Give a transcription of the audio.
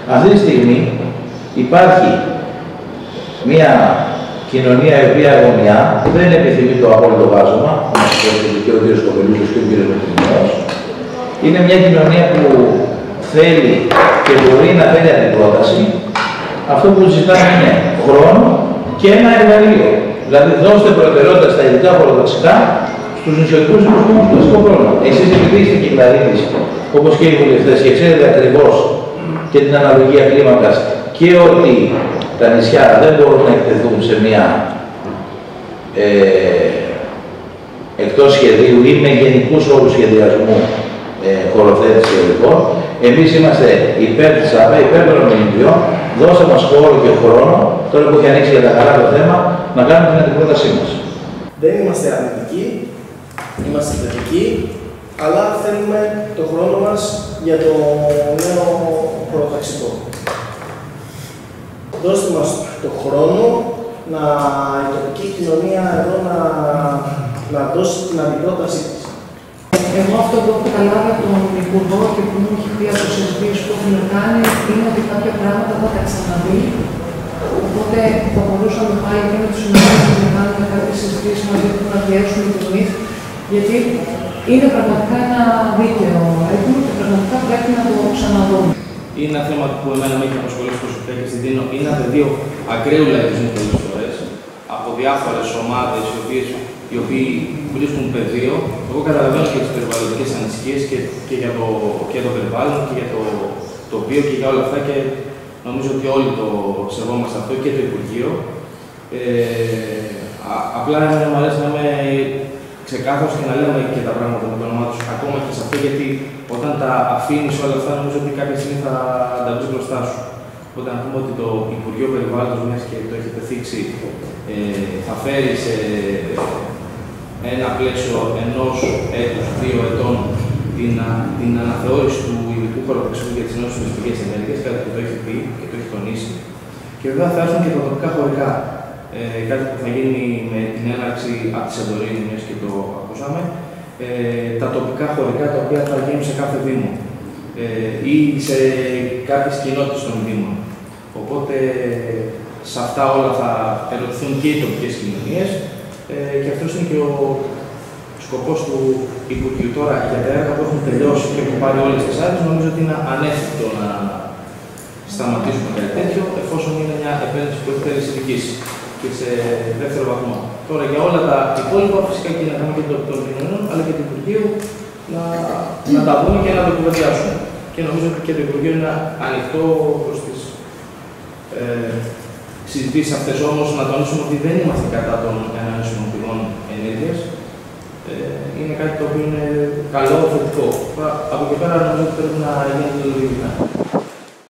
Αυτή τη στιγμή υπάρχει μια κοινωνία η οποία αγωνιά δεν επιθυμεί το απόλυτο βάζωμα, όπως είπε και ο κ. Κοπελούτσος και ο κ. Μητρινός. Είναι μια κοινωνία που θέλει και μπορεί να φέρει αντιπρόταση. Αυτό που ζητάμε είναι χρόνο και ένα εργαλείο. Δηλαδή, δώστε προτεραιότητα στα ειδικά χωροταξικά στους νησιωτικούς που έχουν κλασικό πρόβλημα. Εσείς, επειδή είστε κυκλαρίτης, όπως και οι βουλευτές, και ξέρετε ακριβώς και την αναλογία κλίμακας και ότι τα νησιά δεν μπορούν να εκτεθούν σε μια εκτός σχεδίου ή με γενικούς όρους σχεδιασμού χωροθέτηση οδικών. Εμείς είμαστε υπέρ της ΑΠΕ, υπέρ των ομιλητριών. Δώστε μας χώρο και χρόνο, τώρα που έχει ανοίξει για τα καλά το θέμα, να κάνουμε την αντιπρότασή μας. Δεν είμαστε αρνητικοί, είμαστε θετικοί, αλλά θέλουμε το χρόνο μας για το νέο χωροταξικό. Δώστε μας το χρόνο να η τοπική κοινωνία εδώ να δώσει την αντιπρότασή της. Εγώ αυτό που έχω καταλάβει από τον Υπουργό και που μου έχει πει από τις συζητήσεις που έχουμε κάνει είναι ότι κάποια πράγματα θα τα ξαναδεί. Οπότε θα μπορούσαμε πάλι και με τους συνεργάτες να κάνουμε κάποιες συζητήσεις μαζί που να πιέσουμε και εμείς. Γιατί είναι πραγματικά ένα δίκαιο έτοιμο και πραγματικά πρέπει να το ξαναδούμε. Είναι ένα θέμα που εμένα με έχει απασχολήσει προσωπικά και στην Τίνο. Είναι ένα πεδίο ακραίου λαϊκισμού πολλές φορές από διάφορες ομάδες οι οποίοι βρίσκουν πεδίο. Εγώ καταλαβαίνω και τις περιβαλλοντικές ανησυχίες και για το περιβάλλον και για το τοπίο και για όλα αυτά και νομίζω ότι όλοι το σεβόμαστε αυτό και το Υπουργείο. Απλά μου αρέσει να είμαι ξεκάθαρος και να λέμε και τα πράγματα με το όνομά τους ακόμα και σε αυτό, γιατί όταν τα αφήνεις όλα αυτά, νομίζω ότι κάποια στιγμή θα τα βρεις μπροστά σου. Οπότε να πούμε ότι το Υπουργείο Περιβάλλοντος, μιας και το έχετε θίξει, θα φέρει σε ένα πλαίσιο ενός έτους, 2 ετών, την αναθεώρηση του ειδικού χωροταξικού για τις νέες μυστικές ενέργειες, κάτι που το έχει πει και το έχει τονίσει. Και βέβαια θα έρθουν και τα τοπικά χωρικά. Κάτι που θα γίνει με την έναρξη από τη Σαντορίνη, μιας και το ακούσαμε. Τα τοπικά χωρικά τα οποία θα γίνουν σε κάθε Δήμο ή σε κάποιες κοινότητες των Δήμων. Οπότε σε αυτά όλα θα ερωτηθούν και οι τοπικές κοινωνίες και αυτός είναι και ο σκοπός του Υπουργείου. Τώρα για τα έργα που έχουν τελειώσει και έχουν πάρει όλες τις άδειες, νομίζω ότι είναι ανέφικτο να σταματήσουμε κάτι τέτοιο, εφόσον είναι μια επένδυση που έχει θέλει ειδικής και σε δεύτερο βαθμό. Τώρα για όλα τα υπόλοιπα, φυσικά και να κάνουμε και των κοινωνιών, αλλά και του Υπουργείου να τα δούμε και να το κουβεντιάσουμε. Και νομίζω ότι και το Υπουργείο είναι ανοιχτό προς τις συζητήσεις αυτές. Όμως να τονίσουμε ότι δεν είμαστε κατά των εναλλακτικών πηγών ενέργειας. Είναι κάτι το οποίο είναι καλό, θετικό. Από εκεί πέρα νομίζω ότι πρέπει να γίνει λογικά.